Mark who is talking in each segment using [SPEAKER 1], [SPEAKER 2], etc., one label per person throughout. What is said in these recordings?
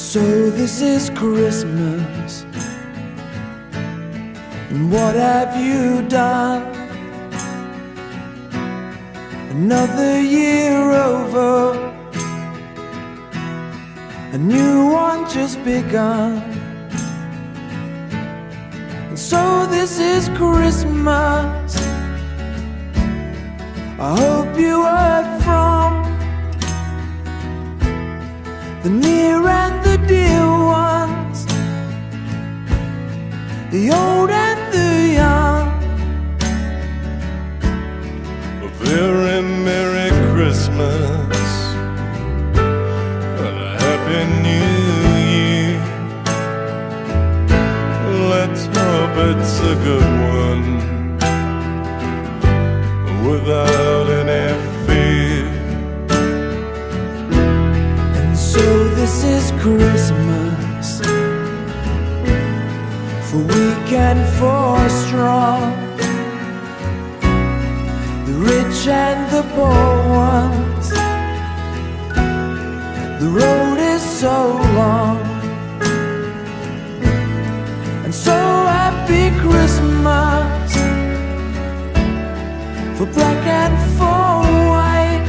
[SPEAKER 1] So this is Christmas, and what have you done? Another year over, a new one just begun. And so this is Christmas. I hope you heard from the near and the dear ones, the old and the young.
[SPEAKER 2] A very Merry Christmas and a Happy New Year. Let's hope it's a good one without any fear.
[SPEAKER 1] And so this is Christmas, for weak and for strong, the rich and the poor ones. The road is so long, and so happy Christmas for black and for white,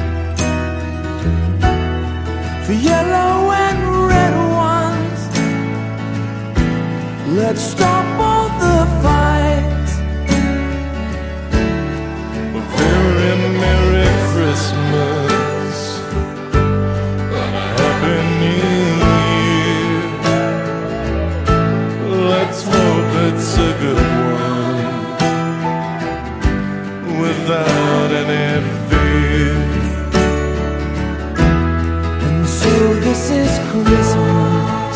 [SPEAKER 1] for yellow and red ones. Let's stop all the fights.
[SPEAKER 2] A very Merry Christmas and a Happy New Year. Let's hope it's a good one without any fear.
[SPEAKER 1] And so this is Christmas,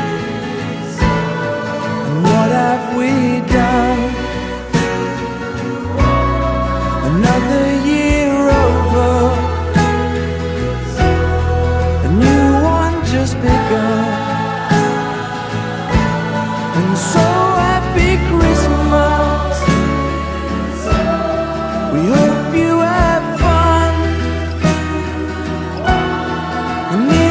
[SPEAKER 1] and what have we done? Another year over, a new one just begun. And so happy Christmas, we hope you have fun.